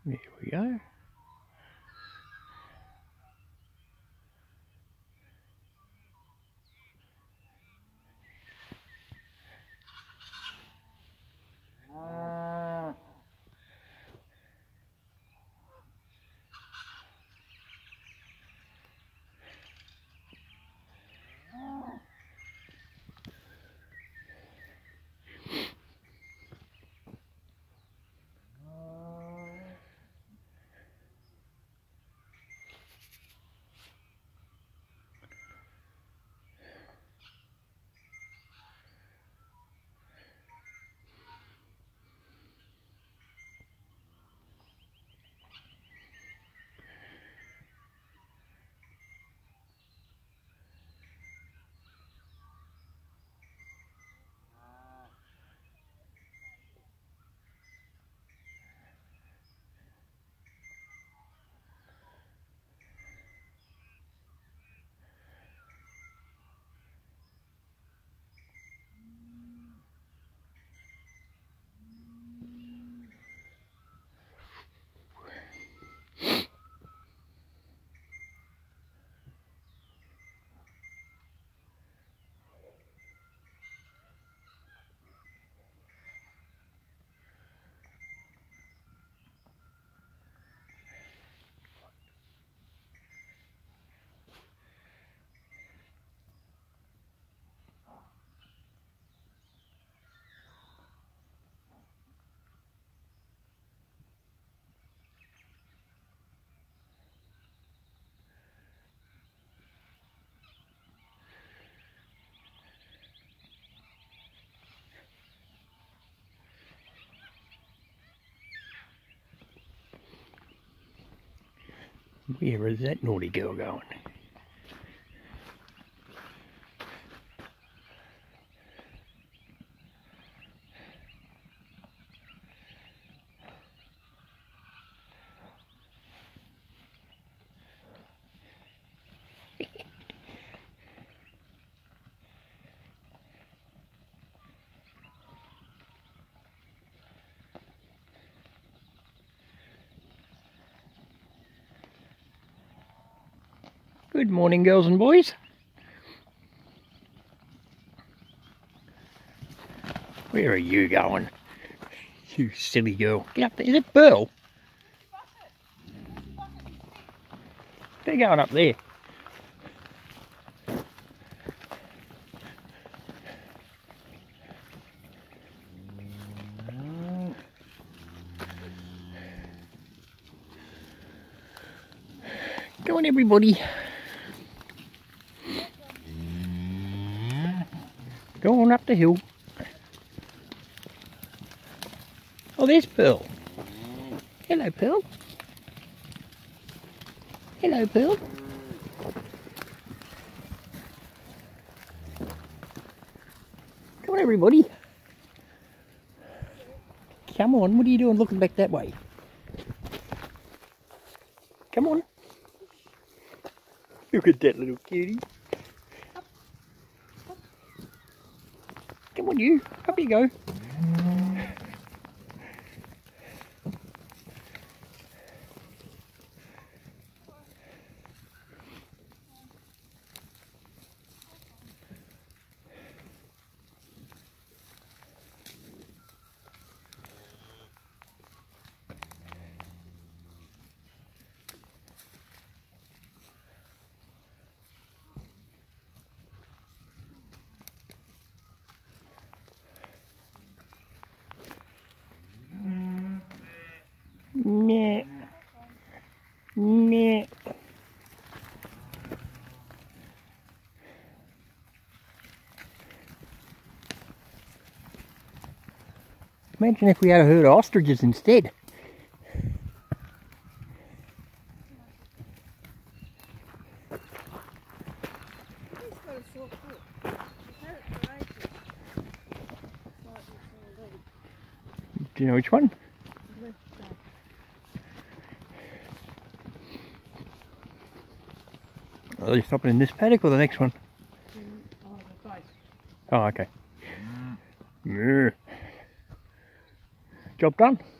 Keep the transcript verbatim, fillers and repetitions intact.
There we go. Where is that naughty girl going? Good morning, girls and boys. Where are you going? You silly girl. Get up there. Is it Pearl? They're going up there. Go on, everybody. Go on up the hill. Oh, there's Pearl. Hello, Pearl. Hello, Pearl. Come on, everybody. Come on, what are you doing looking back that way? Come on. Look at that little cutie. Come on, you. Up you go. Nah. Nah. Imagine if we had a herd of ostriches instead. Do you know which one? Are they stopping in this paddock or the next one? Oh, okay. Yeah. Job done.